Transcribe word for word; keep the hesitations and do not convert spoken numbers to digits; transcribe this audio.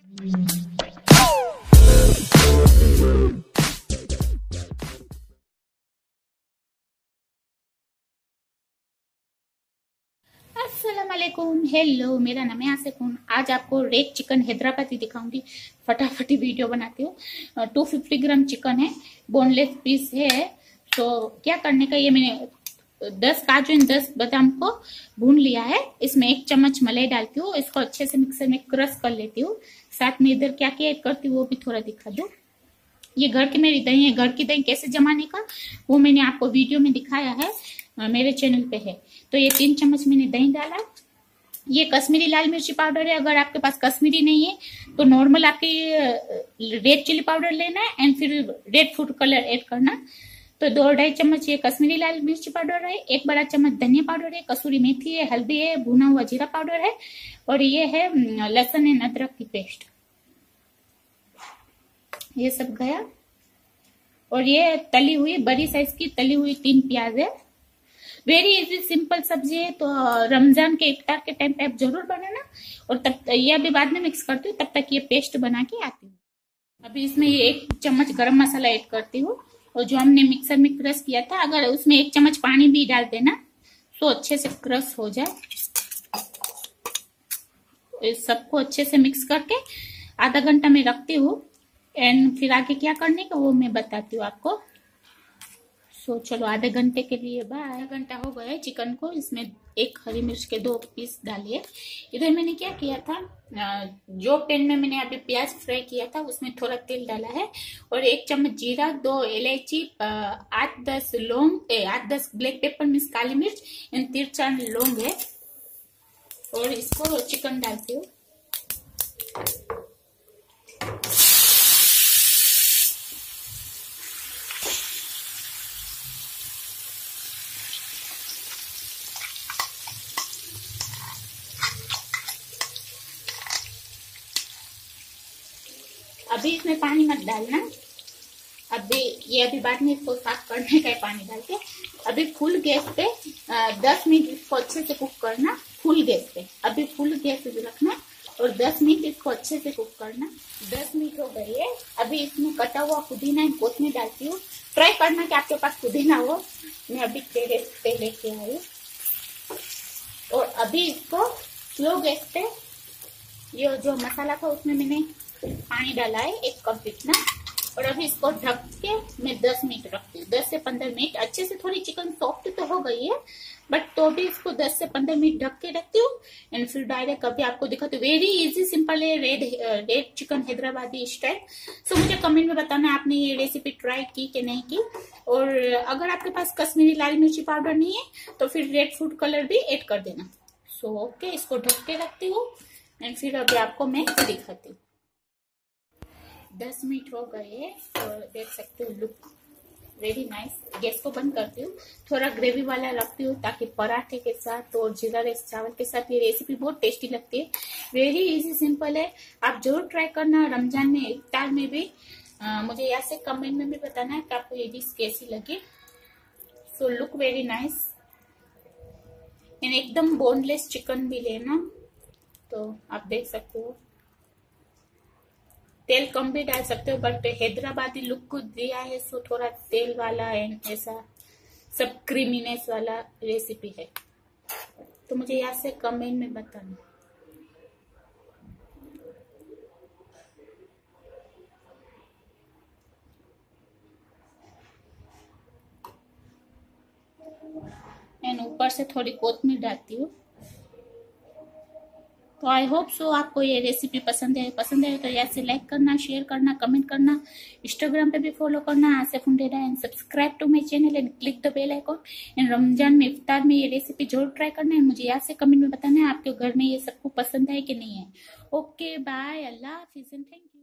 अस्सलाम वालेकुम, हेलो, मेरा नाम है आसिफून। आज आपको रेड चिकन हैदराबादी दिखाऊंगी। फटाफटी वीडियो बनाती हूँ। टू फिफ्टी ग्राम चिकन है, बोनलेस पीस है। तो क्या करने का, ये मैंने दस काजू एंड दस बादाम को भून लिया है। इसमें एक चम्मच मलाई डालती हूँ, इसको अच्छे से मिक्सर में क्रश कर लेती हूँ। साथ में इधर क्या क्या ऐड करती हूँ वो भी थोड़ा दिखा दूँ। ये घर की मेरी दही है। घर की दही कैसे जमाने का वो मैंने आपको वीडियो में दिखाया है, मेरे चैनल पे है। तो ये तीन चम्मच मैंने दही डाला। ये कश्मीरी लाल मिर्ची पाउडर है। अगर आपके पास कश्मीरी नहीं है तो नॉर्मल आपके रेड चिली पाउडर लेना है एंड फिर रेड फूड कलर ऐड करना। तो दो ढाई चम्मच ये कश्मीरी लाल मिर्ची पाउडर है, एक बड़ा चम्मच धनिया पाउडर है, कसूरी मेथी है, हल्दी है, भुना हुआ जीरा पाउडर है, और ये है लहसुन एंड अदरक की पेस्ट। ये सब गया। और ये तली हुई बड़ी साइज की तली हुई तीन प्याज है। वेरी इजी सिंपल सब्जी है। तो रमजान के इफ्तार के टाइम पे आप जरूर बनाना। और तब ये अभी बाद में मिक्स करती हूँ, तब तक ये पेस्ट बना के आती हूँ। अभी इसमें ये एक चम्मच गरम मसाला ऐड करती हूँ, और जो हमने मिक्सर में क्रश किया था, अगर उसमें एक चम्मच पानी भी डाल देना तो अच्छे से क्रश हो जाए। इस सबको अच्छे से मिक्स करके आधा घंटा में रखती हूँ। एंड फिर आगे क्या करने का वो मैं बताती हूँ आपको। सो चलो, आधे घंटे के लिए बाय। आधा घंटा हो गया है चिकन को। इसमें एक हरी मिर्च के दो पीस डालिए। इधर मैंने क्या किया था, जो पैन में मैंने अभी प्याज फ्राई किया था उसमें थोड़ा तेल डाला है, और एक चम्मच जीरा, दो इलायची, आठ दस लौंग, आठ दस ब्लैक पेपर मीन्स काली मिर्च, एंड तीन चार लौंग है। और इसको चिकन डालती हूँ। अभी इसमें पानी मत डालना। अभी ये अभी बाद में इसको साफ करने का पानी डाल के अभी फुल गैस पे दस मिनट इसको अच्छे से कुक करना। फुल गैस पे अभी फुल गैस पे रखना और दस मिनट इसको अच्छे से कुक करना। दस मिनट हो गई है। अभी इसमें कटा हुआ पुदीना एंड कोथिमीर डालती हूँ। ट्राई करना कि आपके पास पुदीना हो। मैं अभी टेरेस पे लेके आई। और अभी इसको स्लो गैस पे, ये जो मसाला था उसमें मैंने पानी डाला है एक कप इतना, और अभी इसको ढक के मैं दस मिनट रखती हूँ। दस से पंद्रह मिनट अच्छे से। थोड़ी चिकन सॉफ्ट तो हो गई है, बट तो भी इसको दस से पंद्रह मिनट ढक के रखती हूँ। एंड फिर डायरेक्ट अभी आपको दिखाती हूँ। वेरी इजी सिंपल है, red red chicken Hyderabadi style. So मुझे कमेंट में बताना आपने ये रेसिपी ट्राई की कि नहीं की। और अगर आपके पास कश्मीरी लाल मिर्ची पाउडर नहीं है तो फिर रेड फूड कलर भी एड कर देना। सो ओके, इसको ढक के रखती हूँ एंड फिर अभी आपको मैं दिखाती हूँ। दस मिनट हो गए और देख सकते हो लुक वेरी नाइस। गैस को बंद करती हूँ। थोड़ा ग्रेवी वाला रखती हूँ ताकि पराठे के साथ और जीरा राइस चावल के साथ ये रेसिपी बहुत टेस्टी लगती है। वेरी इजी सिंपल है, आप जरूर ट्राई करना। रमजान में इफ्तार में भी आ, मुझे ऐसे कमेंट में भी बताना है कि आपको ये डिश कैसी लगी। So look very nice. And एकदम बोनलेस चिकन भी लेना। तो आप देख सकते हो, तेल कम भी डाल सकते हो, बट हैदराबादी लुक को दिया है सो थोड़ा तेल वाला एंड ऐसा सब क्रीमीनेस वाला रेसिपी है। तो मुझे यहाँ से कमेंट में बताना। एंड ऊपर से थोड़ी कोथिमीर डालती हूँ। तो आई होप सो आपको ये रेसिपी पसंद है। पसंद है तो यहाँ से लाइक करना, शेयर करना, कमेंट करना। इंस्टाग्राम पे भी फॉलो करना आसिफून डेरा, and subscribe to my channel and click the bell icon. And Ramzan में इफ्तार में ये रेसिपी जरूर ट्राई करना है। मुझे यहाँ से कमेंट में बताना है आपके घर में ये सबको पसंद है कि नहीं है। ओके बाय, अल्लाह हाफिज एंड थैंक यू।